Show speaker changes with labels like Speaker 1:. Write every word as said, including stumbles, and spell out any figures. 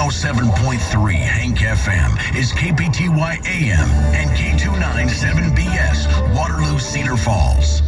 Speaker 1: oh seven point three Hank F M is K P T Y A M and K two ninety-seven B S, Waterloo, Cedar Falls.